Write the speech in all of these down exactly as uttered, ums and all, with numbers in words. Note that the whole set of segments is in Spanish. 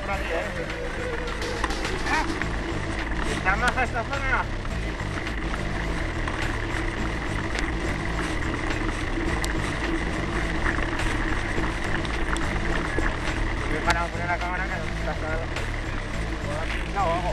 por aquí, ¿eh? ¿Está más a esta zona? Voy para poner la cámara que no está claro. No, hago.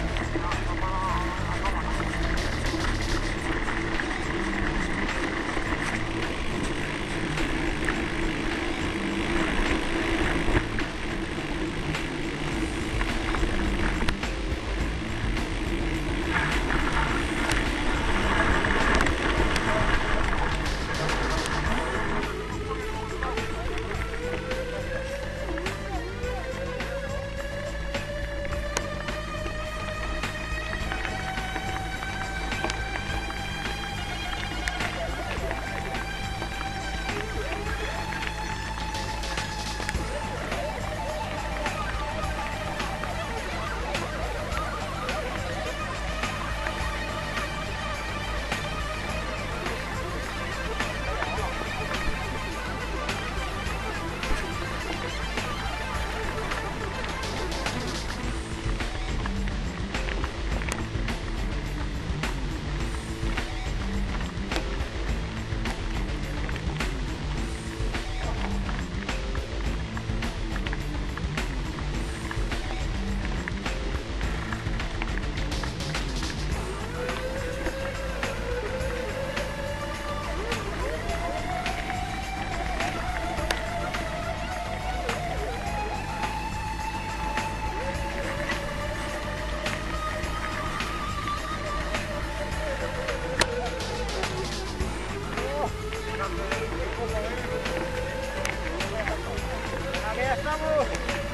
Aquí estamos.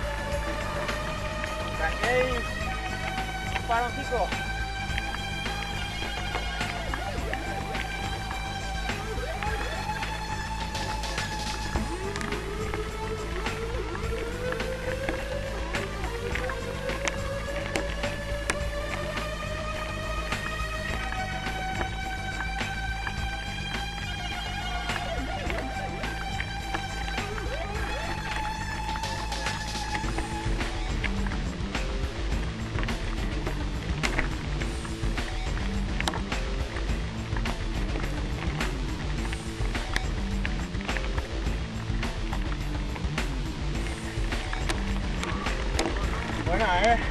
Aquí hay un paroncito. Buena, ¿eh?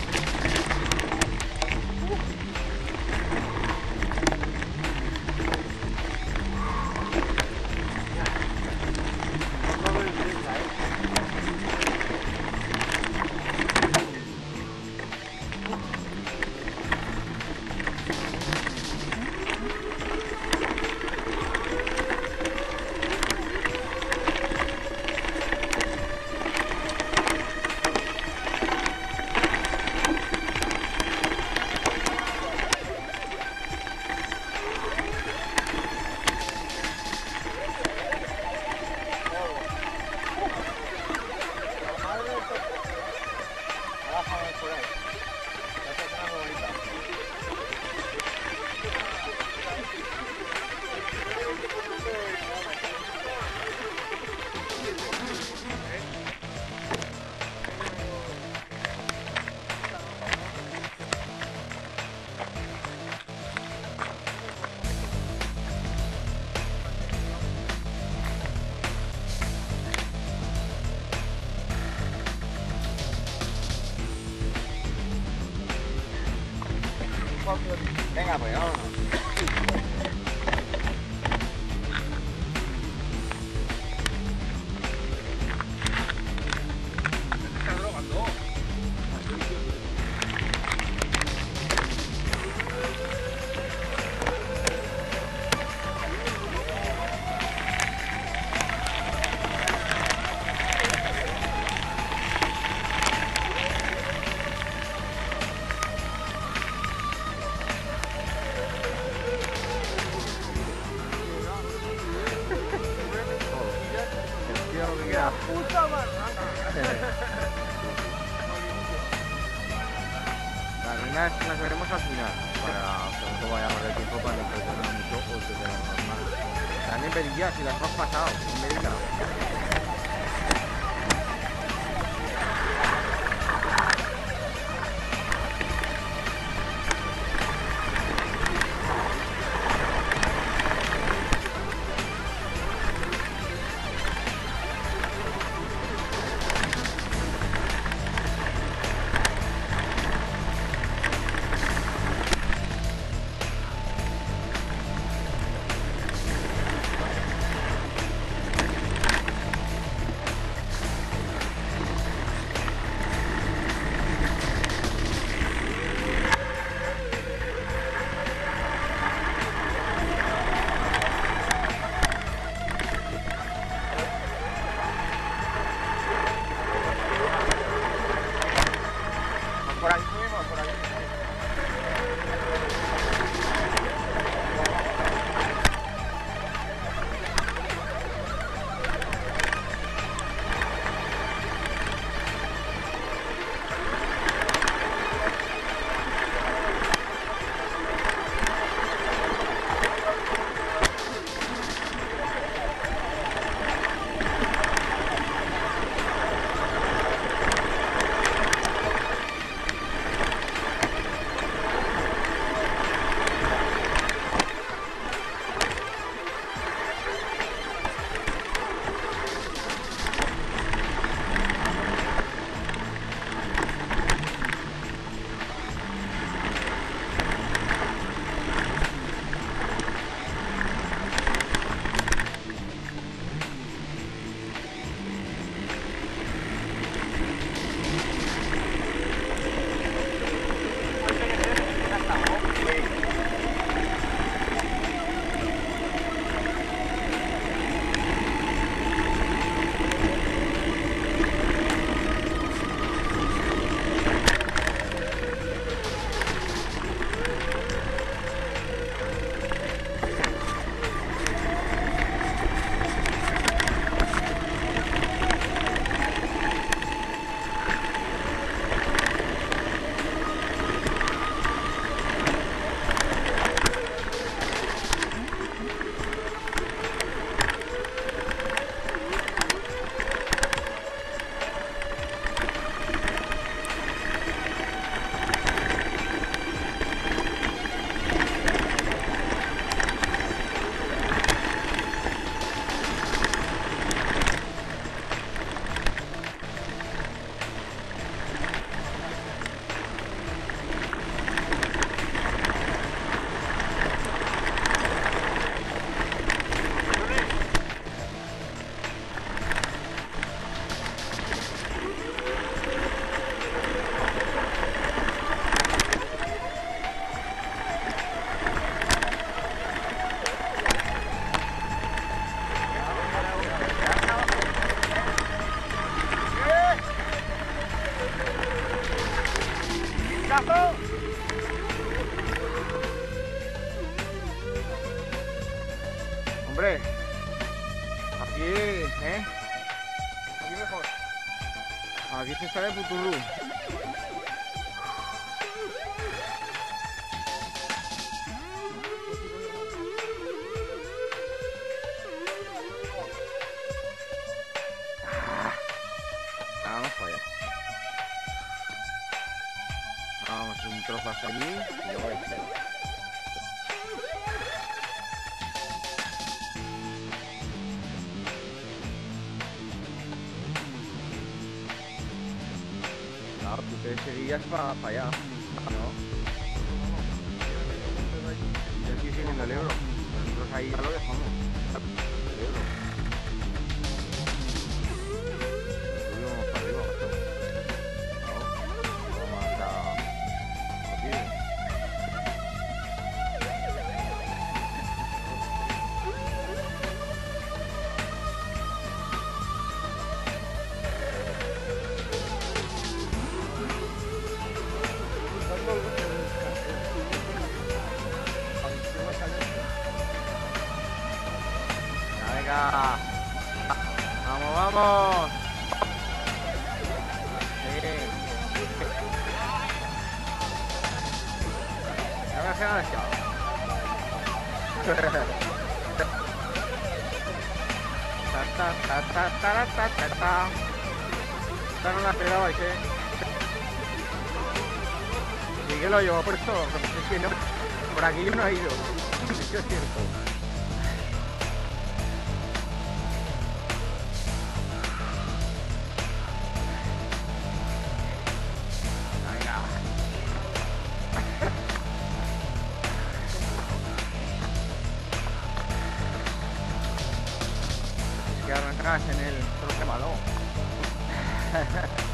Venga, pues vámonos. ¿Estás drogando? La puta barraca. Las reinas las veremos al final, para que no vaya a perder el tiempo para no perder mucho o que sea normal. Están en Berilla, si las hemos pasado, en Berilla. Aquí se sale Puturru. Vamos para allá. Vamos un trozo hasta allí y luego este. Claro, tú te seguías para pa allá, ¿no? Yo estoy siguiendo el Ebro. Nosotros ahí ya lo dejamos. El Ebro. Subimos para arriba, macho. No, vamos hasta aquí. Venga, vamos, vamos. Sí. Ya me has quedado desquiciado. Ta ta ta ta ta ta ta ta. Esta no la esperabais, eh. Sí que lo llevo puesto, es que no, por aquí yo no he ido. Eso es cierto. Que arrancas en el troce malo.